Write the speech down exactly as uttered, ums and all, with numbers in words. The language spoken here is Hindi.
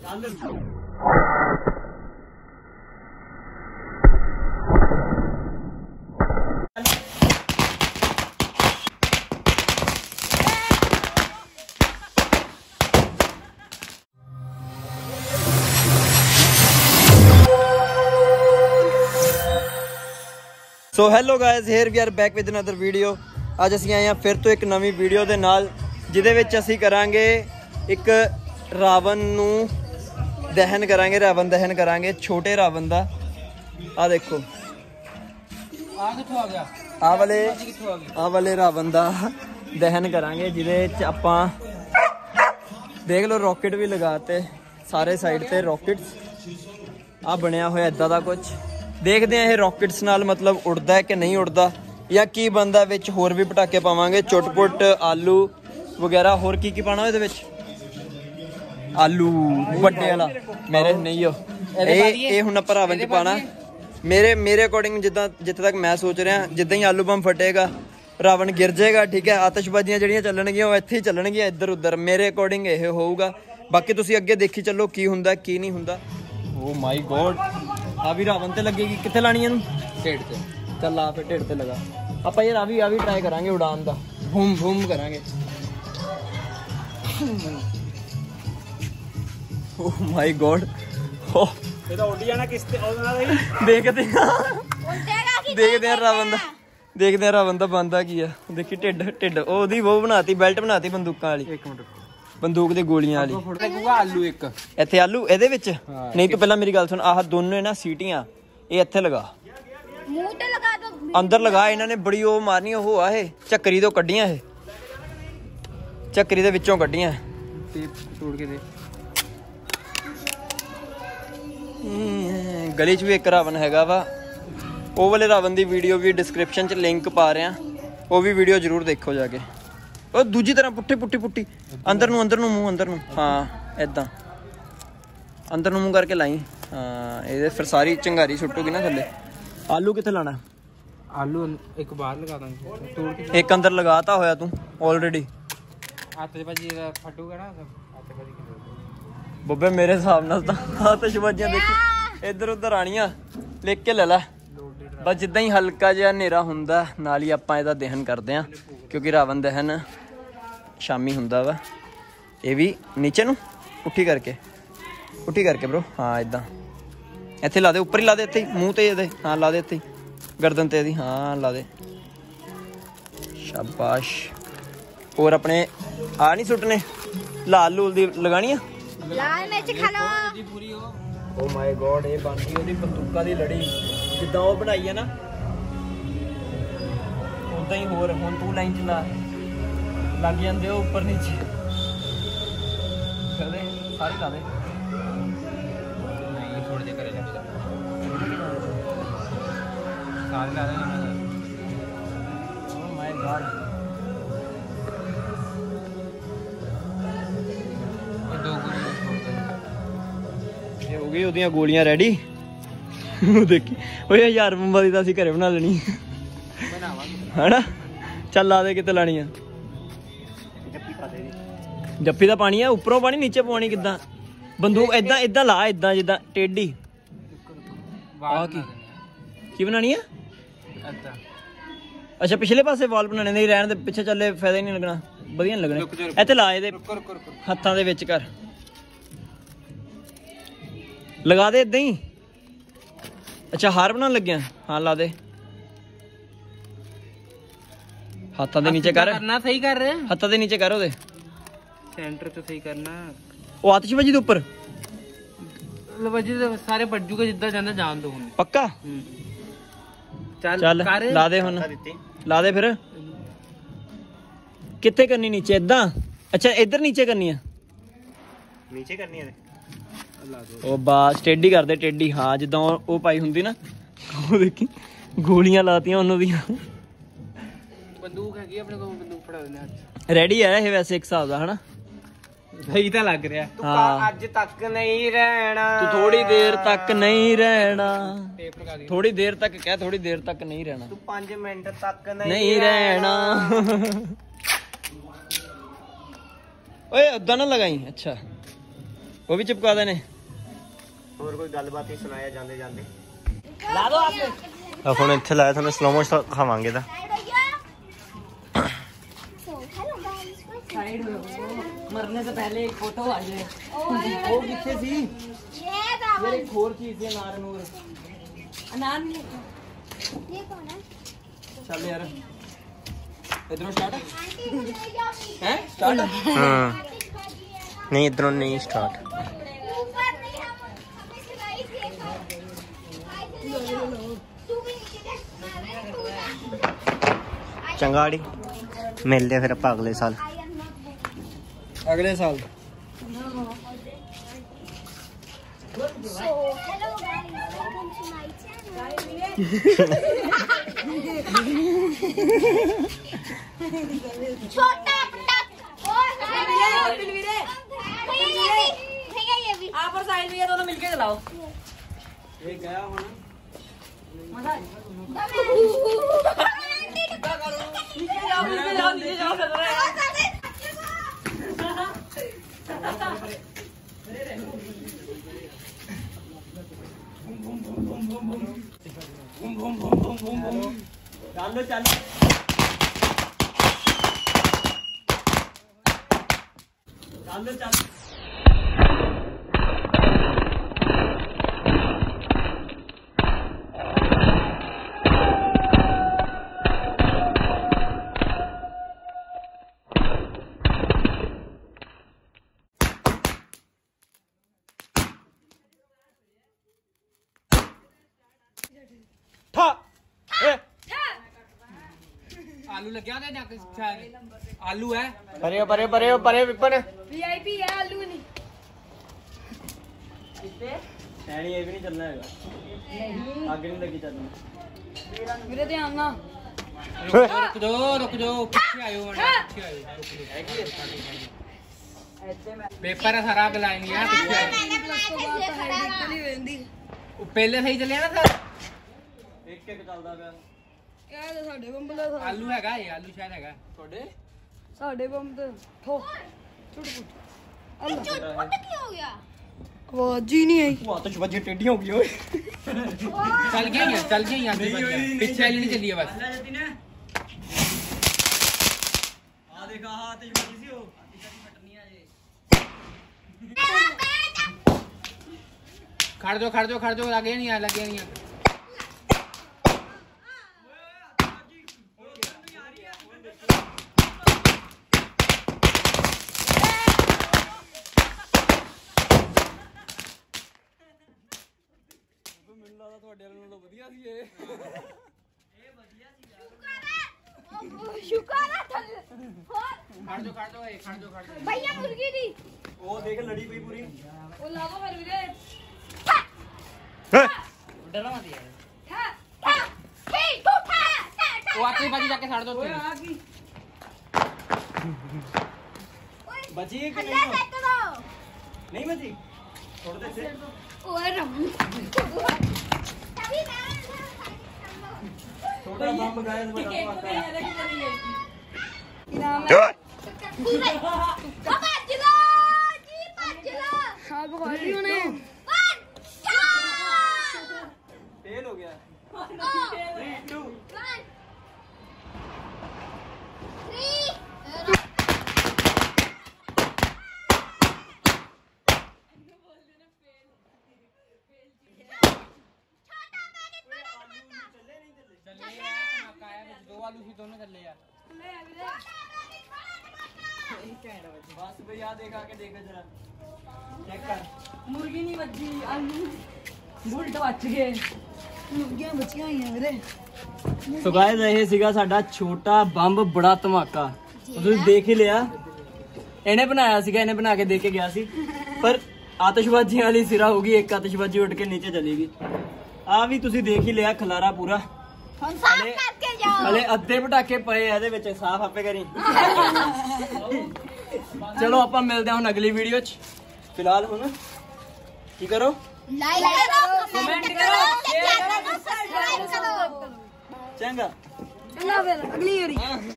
So hello guys, here we are back with another video. अज असीं आए हैं फिर तो एक नवी वीडियो दे नाल, जिहदे विच असीं करांगे एक रावण नूं दहन करांगे, रावण दहन करांगे, छोटे रावण दा। आ देखो आ कित्थों आ गया, आ वाले आ वाले रावण दा दहन करांगे, जिहदे विच आपां देख लो रॉकेट भी लगाते सारे साइड ते रॉकेट्स। आ बनया होया इदां दा कुछ, देखते हैं ये रॉकेट्स नाल मतलब उड़दा है कि नहीं उड़दा या की बनदा। विच होर भी पटाके पावांगे, चुटपुट आलू वगैरह, होर की की पाना इहदे विच? आलू वड्डे वाला मेरे नहीं हो ये ये हुण आपां रावण च पाना। मेरे मेरे अकॉर्डिंग जिद्दां जित्थे तक मैं सोच रहा, जिद्दां ही आलू बम फटेगा रावण गिर जाएगा, ठीक है। आतशबाजियां जिहड़ियां चलणगियां वो इत्थे ही चलणगियां, इधर उधर। मेरे अकॉर्डिंग ये होऊगा, बाकी तुसीं अगे देखी चलो की हुंदा की नहीं हुंदा। ओ माय गॉड, आ भी रावण ते लगेगी। कित्थे लानी है? ढेड ते। चल आ फिर ढेड ते लगा। आपां यार आ भी आ भी ट्राई करांगे उड़ान दा, भूम भूम करांगे। ओह माय गॉड, हो ये तो उड़ जाना किस ते ओदे नाल ही। देखते हैं देखते हैं रावण दा, देखते हैं रावण दा बनदा की है। देखी ढिड ढिड ओदी वो बनाती, बेल्ट बनाती बंदूकां वाली। एक मिनट, बंदूक दी गोलियां वाली। आलू एक इत्थे आलू इहदे विच नहीं। तो पहला मेरी गल सुन, आह दोनों ना सीटियां ये इत्थे लगा, मुंह ते लगा दो, अंदर लगा। इन्हां ने बड़ी ओ मारनी, ओ आ है झक्करी तो कड्डियां, है झक्करी दे विचों कड्डियां। टेप तोड़ के दे। गली च भी एक रावण हैगा वा, ਉਹ ਵਾਲੇ ਰਾਵਣ ਦੀ ਵੀਡੀਓ ਵੀ ਡਿਸਕ੍ਰਿਪਸ਼ਨ 'ਚ ਲਿੰਕ ਪਾ ਰਿਹਾ, ਉਹ ਵੀ ਵੀਡੀਓ ਜ਼ਰੂਰ ਦੇਖੋ ਜਾ ਕੇ। ਉਹ ਦੂਜੀ ਤਰ੍ਹਾਂ ਪੁੱਠੀ ਪੁੱਠੀ ਪੁੱਠੀ ਅੰਦਰ ਨੂੰ ਅੰਦਰ ਨੂੰ ਮੂੰਹ ਅੰਦਰ ਨੂੰ, ਹਾਂ ਇਦਾਂ ਅੰਦਰ ਨੂੰ ਮੂੰਹ ਕਰਕੇ ਲਾਈ। ਹਾਂ ਇਹਦੇ ਫਿਰ ਸਾਰੀ ਚੰਗਾਰੀ ਸੁੱਟੂਗੀ ਨਾ ਥੱਲੇ। ਆਲੂ ਕਿੱਥੇ ਲਾਣਾ? ਆਲੂ ਇੱਕ ਬਾਹਰ ਲਗਾ ਦਾਂਗੇ ਤੋੜ ਕੇ। ਇੱਕ ਅੰਦਰ ਲਗਾਤਾ ਹੋਇਆ ਤੂੰ ਆਲਰੇਡੀ। ਆਤਿਸ਼ਬਾਜ਼ੀ ਦਾ ਫਟੂਗਾ ਨਾ ਆਤਿਸ਼ਬਾਜ਼ੀ। ਬੱਬੇ ਮੇਰੇ ਹਿਸਾਬ ਨਾਲ ਤਾਂ ਆਤਿਸ਼ਬਾਜ਼ੀਆਂ ਦੇਖੀ ਇੱਧਰ ਉੱਧਰ ਆਣੀਆਂ, ਲਿਖ ਕੇ ਲੈ ਲੈ बस। जिदा ही हल्का जिहा हनेरा हुंदा नाल ही आपां इहदा दहन करदे हां, क्योंकि रावण दहन शामी हुंदा वा। ये भी नीचे नूं पुट्ठी करके पुट्ठी करके ब्रो, हाँ इदां इत्थे ला दे, उपर ही ला दे, इत्थे मूँह ते इहदे, हाँ ला दे इत्थे गर्दन ते इहदी, हाँ ला दे, शाबाश। और अपने आ नहीं सुट्टने, लाल लूल दी लगानी है, लाल मिर्च खा लो पूरी। ओ माय गॉड, ये बन गई ओदी बंदूकां दी लड़ी, जिद्दां ओह बनाई है ना उदां ही। होर हुण तू लाइन चला, लग जांदे हो उपर नीचे, कदे सारे ला दे। नहीं थोड़े जे करे जा, सारे ला दे। ओ माय गॉड, ये दो ये हो गई ओदियां गोलियां रेडी। देखी ओए हजार बंबा दी तां असीं घरे बना लेनी है ना। चल ला दे, कित्ते लानी है? जप्पी दा पानी है, उपरों पानी नीचे पानी किद्दां? बंदूक इदां इदां ला, इदां जिद्दां टेढ़ी। आ की की बनानी है? अच्छा पिछले पासे वाल बनाने, नहीं रहने दे, पिछे चले फायदा ही नहीं लगना, वधिया नहीं लगने। इत्थे ला इहदे हत्थां दे विच कर, लगा दे इदां ही। अच्छा हार बनाने लगे, हाँ ला दे, हाथों दे नीचे कर, करना सही कर रहे, हाथों दे नीचे कर, ओदे सेंटर तो सही करना। ओ आतिशबाजी दे ऊपर लबाजी दे सारे पड़ जूगे, जिद्दां जांदा जान दो हुण पक्का। चल चल ला दे हुण, ला दे फिर। कित्थे करनी? नीचे इदां? अच्छा इधर नीचे करनी है, नीचे करनी है। ओ बस टेढ़ी कर दे, टेढ़ी, हाँ जिद्दां ओ पाई हुंदी ना। ओ देखी गोलियां लातियां उन्हों दी। बंदूक हैगी अपने कोल, बंदूक फड़ा देने रेडी है ये वैसे एक हिसाब दा, है ना? सही तो लग रहा। तू अज तक नहीं रहना, तू थोड़ी देर तक नहीं रहना, थोड़ी देर तक क्या, थोड़ी देर तक नहीं रहना, तू पांच मिनट तक नहीं, नहीं रहना। ओए उदा ना लगाई। अच्छा वो भी चिपका देने। और कोई गलबात ही सुनाया जाते जाते ला दो आपने। अब हम इतने लाया था स्लो मोशन खावांगे था। मरने से पहले एक फोटो आ जाए। वो कितने सी ये एक और चीज है नार नूर अनार ये कौन है? चल यार इधरों स्टार्ट है स्टार्ट। हां नहीं इधरों नहीं स्टार्ट। चंगाड़ी मिलते फिर आप अगले साल। अगले साल So, hello guys, welcome to my channel. छोटा पटक और बिलवीरे ये भी आप और साहिल भैया दोनों मिलके चलाओ। ये गया हो ना मजा नीचे जाओ नीचे जाओ नीचे जाओ कर रहे हैं। चालो चालो चालो चालो था आलू लग गया ना आलू है परे परे परे परे विपन वीआईपी है आलू नहीं नहीं ये भी नहीं चलना है आगे नहीं लगी चलना मेरे ध्यान ना रुक दो रुक दो पीछे आयो पीछे आयो पेपर है सारा गलाइन लिया पीछे पहले सही चले ना सर एक एक चलदा पिया क्या है ਸਾਡੇ ਬੰਬ ਦਾ आलू हैगा ये आलू शायद हैगा ਤੁਹਾਡੇ ਸਾਡੇ ਬੰਬ ਤੇ ਠੋ ਛੁੱਟ चुट की हो गया ਆਵਾਜ਼ ਹੀ ਨਹੀਂ ਆਈ वो आतिश बजे टेढ़ी हो गई ओए चल गया ये चल गया यहाँ से पीछे वाली नहीं चली है बस आ देखा आतिश बजी सी हो खड़ दो खड़ दो खड़ दो लगे नहीं लगे नहीं ਤੁਹਾਡੇ ਨਾਲੋਂ ਵਧੀਆ ਸੀ ਇਹ ਇਹ ਵਧੀਆ ਸੀ शुक्र है खड़ दो खड़ दो ए खड़ दो खड़ दो भैया मुर्गी दी ਉਹ ਦੇਖ ਲੜੀ ਪਈ ਪੂਰੀ ਉਹ ਲਾਵਾ ਫਿਰ ਵੀਰੇ डरा मत यार था था हे तो था वो आखिरी बाजी जाके साड़ दो ਓਏ ਆ ਕੀ बची है कि अल्लाह नहीं सेट करो नहीं बची छोड़ दे इसे ओए रम तभी मैं छोटा बम गायस बड़ा इनाम पूरे पापा जिलो जी पाँच जिलो हाँ बखारी होने वन फेल हो गया थ्री टू वन थ्री दो आलू थी दोनों चल यार बस भैया देखा के देखा जरा चेक कर मुर्गी नहीं बची आलू बुलट बच गए मुर्गियां बचियां ही हैं मेरे ਸੋ ਗਾਇਸ ਇਹ ਸੀਗਾ ਸਾਡਾ ਛੋਟਾ ਬੰਬ ਬੜਾ ਧਮਾਕਾ ਤੁਸੀਂ ਦੇਖ ਹੀ ਲਿਆ ਇਹਨੇ ਬਣਾਇਆ ਸੀਗਾ ਇਹਨੇ ਬਣਾ ਕੇ ਦੇ ਕੇ ਗਿਆ ਸੀ ਪਰ ਆਤਿਸ਼ਬਾਜ਼ੀਆਂ ਵਾਲੀ ਸਿਰਾ ਹੋਗੀ ਇੱਕ ਆਤਿਸ਼ਬਾਜ਼ੀ ਉੱਡ ਕੇ ਨੀਚੇ ਚਲੇਗੀ ਆ ਵੀ ਤੁਸੀਂ ਦੇਖ ਹੀ ਲਿਆ ਖਲਾਰਾ ਪੂਰਾ हम साफ करके जाओ ਹਲੇ ਅੱਧੇ ਪਟਾਕੇ ਪਏ ਆ ਇਹਦੇ ਵਿੱਚ ਸਾਫ਼ ਆਪੇ ਕਰੀ ਚਲੋ ਆਪਾਂ ਮਿਲਦੇ ਹਾਂ ਹੁਣ ਅਗਲੀ ਵੀਡੀਓ 'ਚ ਫਿਲਹਾਲ ਹੁਣ ਕੀ ਕਰੋ लाइक करो कमेंट करो शेयर करो सब्सक्राइब करो ਚੰਗਾ चला फिर अगली बारी